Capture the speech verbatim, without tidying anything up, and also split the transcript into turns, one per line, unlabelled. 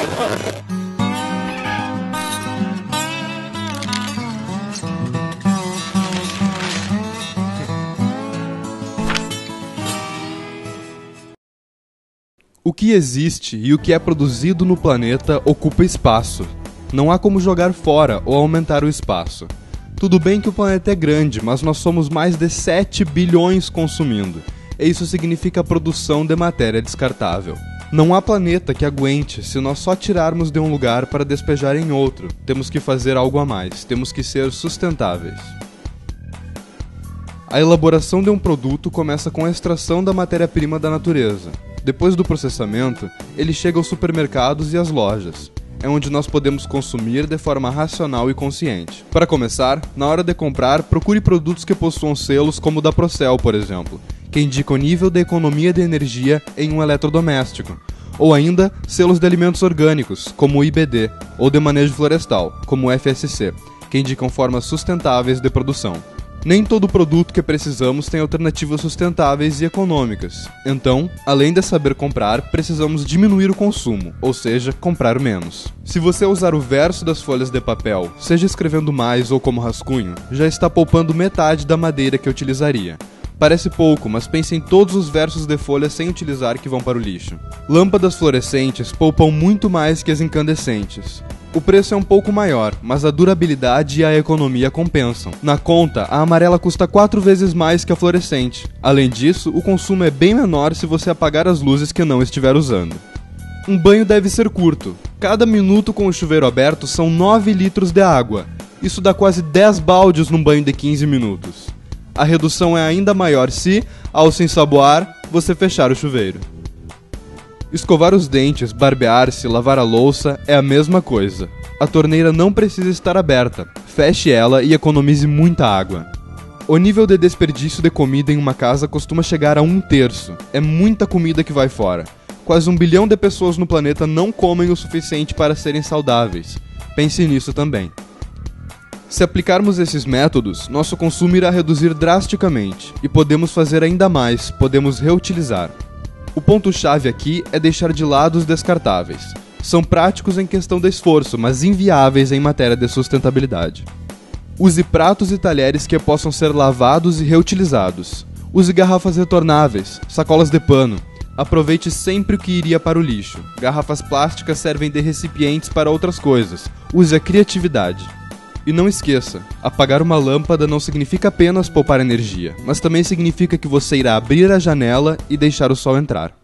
O que existe e o que é produzido no planeta ocupa espaço. Não há como jogar fora ou aumentar o espaço. Tudo bem que o planeta é grande, mas nós somos mais de sete bilhões consumindo. E isso significa a produção de matéria descartável. Não há planeta que aguente se nós só tirarmos de um lugar para despejar em outro. Temos que fazer algo a mais, temos que ser sustentáveis. A elaboração de um produto começa com a extração da matéria-prima da natureza. Depois do processamento, ele chega aos supermercados e às lojas. É onde nós podemos consumir de forma racional e consciente. Para começar, na hora de comprar, procure produtos que possuam selos como o da Procel, por exemplo, que indica o nível de economia de energia em um eletrodoméstico. Ou ainda, selos de alimentos orgânicos, como o I B D, ou de manejo florestal, como o F S C, que indicam formas sustentáveis de produção. Nem todo produto que precisamos tem alternativas sustentáveis e econômicas. Então, além de saber comprar, precisamos diminuir o consumo, ou seja, comprar menos. Se você usar o verso das folhas de papel, seja escrevendo mais ou como rascunho, já está poupando metade da madeira que utilizaria. Parece pouco, mas pense em todos os versos de folha sem utilizar que vão para o lixo. Lâmpadas fluorescentes poupam muito mais que as incandescentes. O preço é um pouco maior, mas a durabilidade e a economia compensam. Na conta, a amarela custa quatro vezes mais que a fluorescente. Além disso, o consumo é bem menor se você apagar as luzes que não estiver usando. Um banho deve ser curto. Cada minuto com o chuveiro aberto são nove litros de água. Isso dá quase dez baldes num banho de quinze minutos. A redução é ainda maior se, ao se ensaboar, você fechar o chuveiro. Escovar os dentes, barbear-se, lavar a louça é a mesma coisa. A torneira não precisa estar aberta. Feche ela e economize muita água. O nível de desperdício de comida em uma casa costuma chegar a um terço. É muita comida que vai fora. Quase um bilhão de pessoas no planeta não comem o suficiente para serem saudáveis. Pense nisso também. Se aplicarmos esses métodos, nosso consumo irá reduzir drasticamente. E podemos fazer ainda mais, podemos reutilizar. O ponto-chave aqui é deixar de lado os descartáveis. São práticos em questão de esforço, mas inviáveis em matéria de sustentabilidade. Use pratos e talheres que possam ser lavados e reutilizados. Use garrafas retornáveis, sacolas de pano. Aproveite sempre o que iria para o lixo. Garrafas plásticas servem de recipientes para outras coisas. Use a criatividade. E não esqueça, apagar uma lâmpada não significa apenas poupar energia, mas também significa que você irá abrir a janela e deixar o sol entrar.